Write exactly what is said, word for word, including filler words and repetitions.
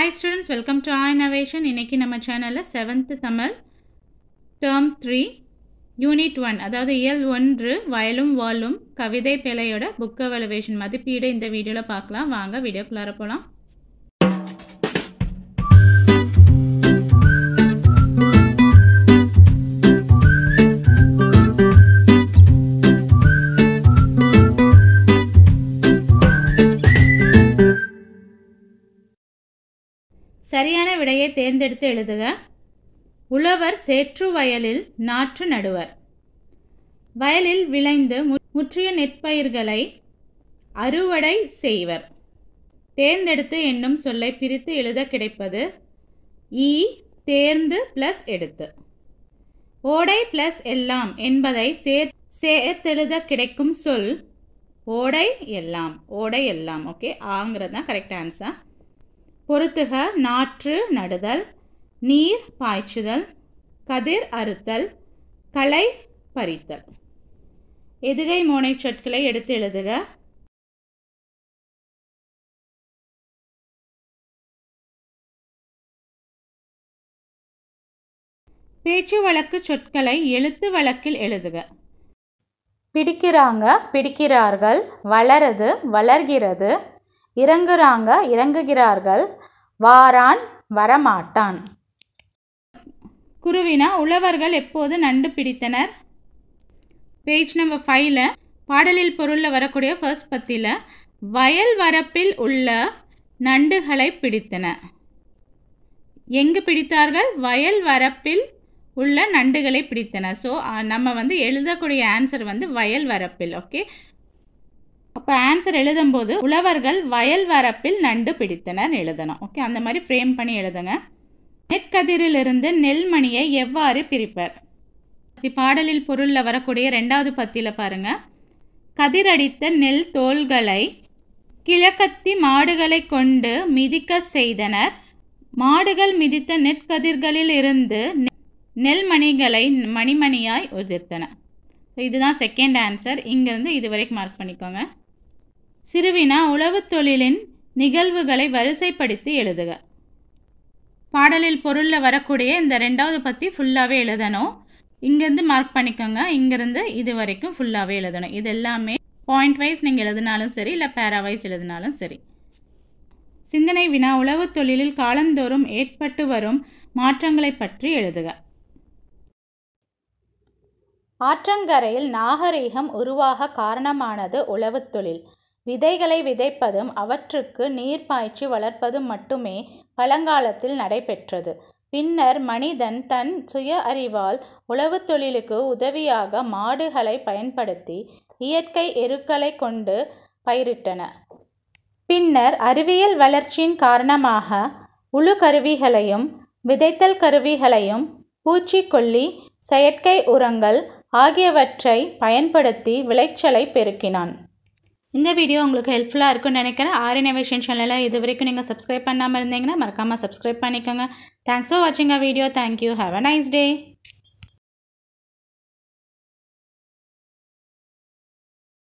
Hi students, welcome to our innovation. இன்னைக்கு நம்ம சேனல்ல seventh Tamil term three unit one அதாவது இயல் ஒன்று வயலும் வாளும் கவிதை பிழையோட book evaluation மதிப்பீடு இந்த வீடியோல பார்க்கலாம். வாங்க வீடியோக்குள்ளார போலாம். சரியான விடையை தேர்ந்தெடுத்து எழுதுக. உழவர் சேற்று வயலில் நாற்று நடுவர். வயலில் விளைந்து முற்றிய நெற்பயிர்களை அறுவடை செய்வர். தேர்ந்தெடுத்து என்னும் சொல்லை பிரித்து எழுத கிடைப்பது ஈ தேர்ந்து பிளஸ் எடுத்து. ஓடை பிளஸ் எல்லாம் என்பதை சேர்த்தெழுத கிடைக்கும் சொல் ஓடை எல்லாம். ஓடை எல்லாம். ஓகே, ஆங்கிறது தான் கரெக்ட் ஆன்சர். பொறுத்துக நாற்று நடுதல், நீர் பாய்ச்சுதல், கதிர் அறுத்தல், களை பறித்தல். எதுகை மோனை சொற்களை எடுத்து எழுதுக. பேச்சு வழக்கு சொற்களை எழுத்து வழக்கில் எழுதுக. பிடிக்கிறாங்க பிடிக்கிறார்கள், வளருது வளர்கிறது, இறங்குறாங்க இறங்குகிறார்கள், வாரான் வரமாட்டான். குருவினா உழவர்கள் எப்போது நண்டு பிடித்தனர்? பேஜ் நம்பர் ஃபைவ்ல பாடலில் பொருளில் வரக்கூடிய ஃபர்ஸ்ட் பத்தியில் வயல் வரப்பில் உள்ள நண்டுகளை பிடித்தன. எங்கு பிடித்தார்கள்? வயல் வரப்பில் உள்ள நண்டுகளை பிடித்தன. ஸோ நம்ம வந்து எழுதக்கூடிய ஆன்சர் வந்து வயல் வரப்பில். ஓகே, அப்போ ஆன்சர் எழுதும்போது உழவர்கள் வயல் வரப்பில் நண்டு பிடித்தனர் எழுதணும். ஓகே, அந்த மாதிரி ஃப்ரேம் பண்ணி எழுதுங்க. நெற்கதிரிலிருந்து நெல்மணியை எவ்வாறு பிரிப்பர்? பாடலில் பொருளில் வரக்கூடிய ரெண்டாவது பத்தியில் பாருங்க. கதிரடித்த நெல் தோள்களை கிழக்கத்தி மாடுகளை கொண்டு மிதிக்க செய்தனர். மாடுகள் மிதித்த நெற்கதிர்களில் இருந்து நெல்மணிகளை மணிமணியாய் உதிர்த்தன. இதுதான் செகண்ட் ஆன்சர். இங்கிருந்து இது வரைக்கும் மார்க் பண்ணிக்கோங்க. சிறுவினா உழவு தொழிலின் நிகழ்வுகளை வரிசைப்படுத்தி எழுதுக. பாடலில் பொருளில் வரக்கூடிய இந்த ரெண்டாவது பத்தி ஃபுல்லாகவே எழுதணும். இங்கேருந்து மார்க் பண்ணிக்கோங்க. இங்கேருந்து இது வரைக்கும் ஃபுல்லாகவே எழுதணும். இது எல்லாமே பாயிண்ட் வைஸ் நீங்கள் எழுதினாலும் சரி, இல்லை பேரா வைஸ் எழுதினாலும் சரி. சிந்தனை வினா உழவு தொழிலில் காலந்தோறும் ஏற்பட்டு வரும் மாற்றங்களை பற்றி எழுதுக. ஆற்றங்கரையில் நாகரீகம் உருவாக காரணமானது உழவு தொழில். விதைகளை விதைப்பதும் அவற்றுக்கு நீர் பாய்ச்சி வளர்ப்பதும் மட்டுமே பழங்காலத்தில் நடைபெற்றது. பின்னர் மனிதன் தன் சுய அறிவால் உழவு தொழிலுக்கு உதவியாக மாடுகளை பயன்படுத்தி இயற்கை எருக்களை கொண்டு பயிரிட்டன. பின்னர் அறிவியல் வளர்ச்சியின் காரணமாக உழு கருவிகளையும் விதைத்தல் கருவிகளையும் பூச்சிக்கொல்லி செயற்கை உரங்கள் ஆகியவற்றை பயன்படுத்தி விளைச்சலை பெருக்கினான். இந்த வீடியோ உங்களுக்கு ஹெல்ப்ஃபுல்லாக இருக்குன்னு நினைக்கிறேன். ஆர் இன்னோவேஷன் சேனலில் இது வரைக்கும் நீங்கள் சப்ஸ்கிரைப் பண்ணாமல் இருந்தீங்கன்னா மறக்காமல் சப்ஸ்கிரைப் பண்ணிக்கோங்க. தேங்க்ஸ் ஃபார் வாட்சிங் a video. Thank you. Have a nice day.